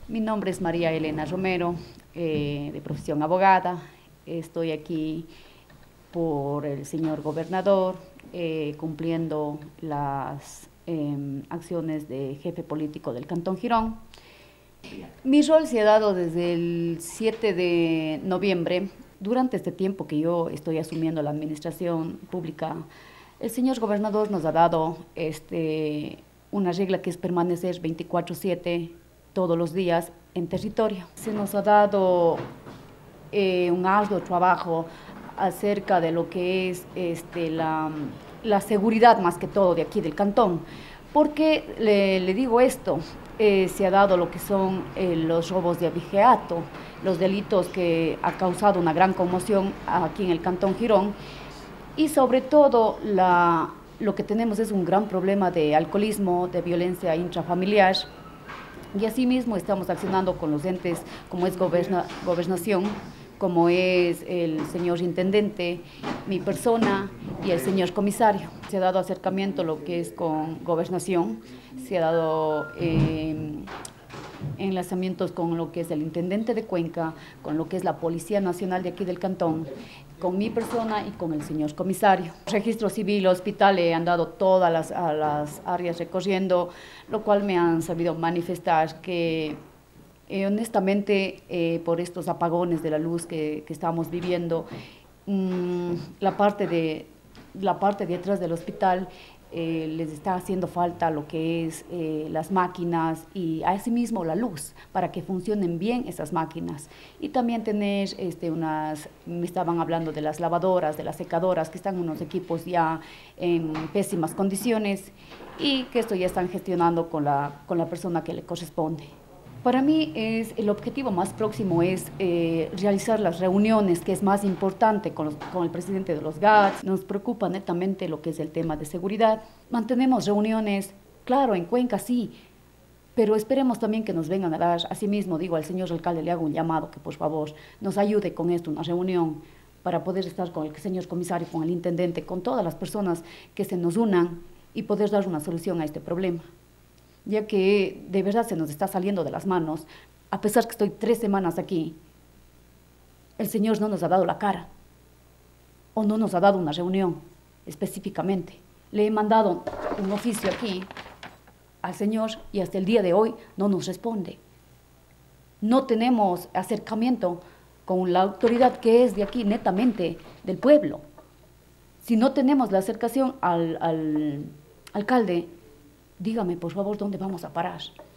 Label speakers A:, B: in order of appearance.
A: Mi nombre es María Elena Romero, de profesión abogada. Estoy aquí por el señor gobernador, cumpliendo las acciones de jefe político del Cantón Girón. Mi rol se ha dado desde el 7 de noviembre. Durante este tiempo que yo estoy asumiendo la administración pública, el señor gobernador nos ha dado una regla que es permanecer 24/7 todos los días en territorio. Se nos ha dado un arduo trabajo acerca de lo que es la seguridad más que todo de aquí del cantón. ¿Por qué le digo esto? Se ha dado lo que son los robos de abigeato, los delitos que ha causado una gran conmoción aquí en el Cantón Girón, y sobre todo lo que tenemos es un gran problema de alcoholismo, de violencia intrafamiliar, y asimismo estamos accionando con los entes como es gobernación, como es el señor intendente, mi persona y el señor comisario. Se ha dado acercamiento lo que es con gobernación, se ha dado enlazamientos con lo que es el intendente de Cuenca, con lo que es la Policía Nacional de aquí del cantón, con mi persona y con el señor comisario. Registro civil, hospital, he andado todas las áreas recorriendo, lo cual me han sabido manifestar que honestamente, por estos apagones de la luz que estamos viviendo, la parte de atrás del hospital les está haciendo falta lo que es las máquinas y asimismo la luz para que funcionen bien esas máquinas. Y también tener me estaban hablando de las lavadoras, de las secadoras, que están unos equipos ya en pésimas condiciones y que esto ya están gestionando con la persona que le corresponde. Para mí el objetivo más próximo es realizar las reuniones, que es más importante con el presidente de los GATS. Nos preocupa netamente lo que es el tema de seguridad. Mantenemos reuniones, claro, en Cuenca sí, pero esperemos también que nos vengan a dar, asimismo digo al señor alcalde, le hago un llamado que por favor nos ayude con esto, una reunión, para poder estar con el señor comisario, con el intendente, con todas las personas que se nos unan y poder dar una solución a este problema, ya que de verdad se nos está saliendo de las manos. A pesar que estoy 3 semanas aquí, el Señor no nos ha dado la cara, o no nos ha dado una reunión específicamente. Le he mandado un oficio aquí al Señor y hasta el día de hoy no nos responde. No tenemos acercamiento con la autoridad que es de aquí, netamente del pueblo. Si no tenemos la acercación al alcalde, dígame, por favor, ¿dónde vamos a parar?